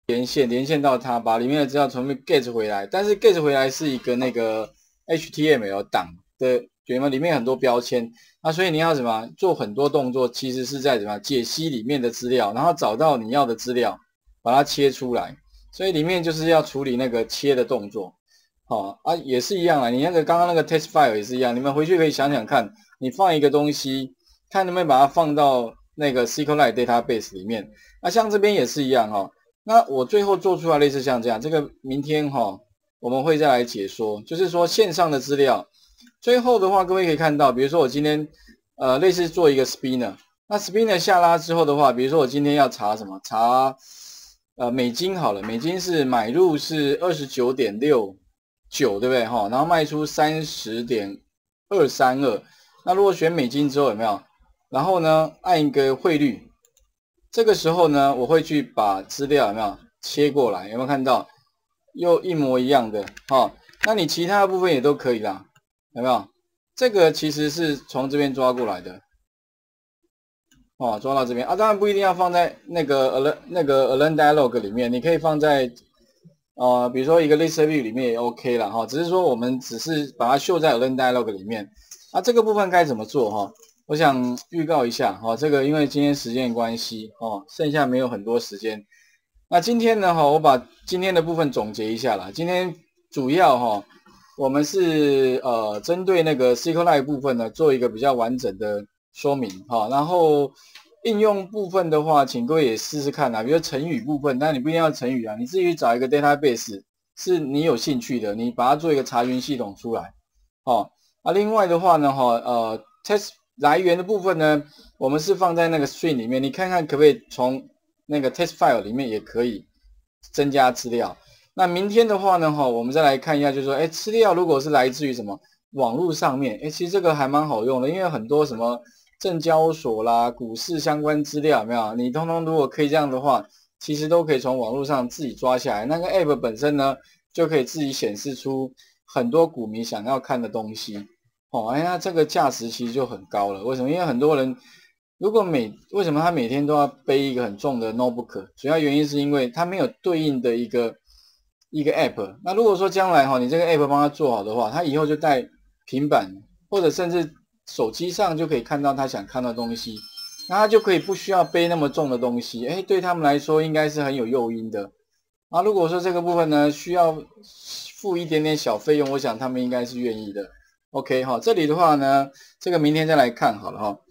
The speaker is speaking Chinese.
连线到它，把里面的资料全部 get 回来。但是 get 回来是一个那个 HTML 档的，觉得里面很多标签，那所以你要怎么做很多动作，其实是在怎么解析里面的资料，然后找到你要的资料，把它切出来。所以里面就是要处理那个切的动作。也是一样啊，你那个刚刚那个 test file 也是一样，你们回去可以想想看，你放一个东西，看能不能把它放到那个 SQLite database 里面。那像这边也是一样那我最后做出来类似像这样，这个明天我们会再来解说，就是说线上的资料。最后的话，各位可以看到，比如说我今天类似做一个 spinner， 那 spinner 下拉之后的话，比如说我今天要查什么？查美金好了，美金是买入是29.69，对不对然后卖出30.232。那如果选美金之后有没有？然后呢，按一个汇率，这个时候呢，我会去把资料有没有切过来？有没有看到？又一模一样的那你其他的部分也都可以啦，有没有？这个其实是从这边抓过来的抓到这边当然不一定要放在那个 Align Dialog 里面，你可以放在比如说一个 List View 里面也 OK 啦只是说我们只是把它秀在 Align Dialog 里面。这个部分该怎么做我想预告一下这个因为今天时间关系剩下没有很多时间。那今天呢我把今天的部分总结一下啦。今天主要我们是针对那个 SQLite 部分呢做一个比较完整的说明然后应用部分的话，请各位也试试看比如成语部分，但你不一定要成语你自己去找一个 database 是你有兴趣的，你把它做一个查询系统出来另外的话呢test 来源的部分呢，我们是放在那个 string 里面，你看看可不可以从那个 test file 里面也可以增加资料。那明天的话呢我们再来看一下，就是说资料如果是来自于什么网络上面其实这个还蛮好用的，因为很多什么证交所啦、股市相关资料有没有？你通通如果可以这样的话，其实都可以从网络上自己抓下来。那个 app 本身呢，就可以自己显示出很多股民想要看的东西那这个价值其实就很高了。为什么？因为很多人为什么他每天都要背一个很重的 notebook？ 主要原因是因为他没有对应的一个 app。那如果说将来你这个 app 帮他做好的话，他以后就带平板或者甚至手机上就可以看到他想看的东西，那他就可以不需要背那么重的东西。对他们来说应该是很有诱因的。如果说这个部分呢需要付一点点小费用，我想他们应该是愿意的。OK 这里的话呢，这个明天再来看好了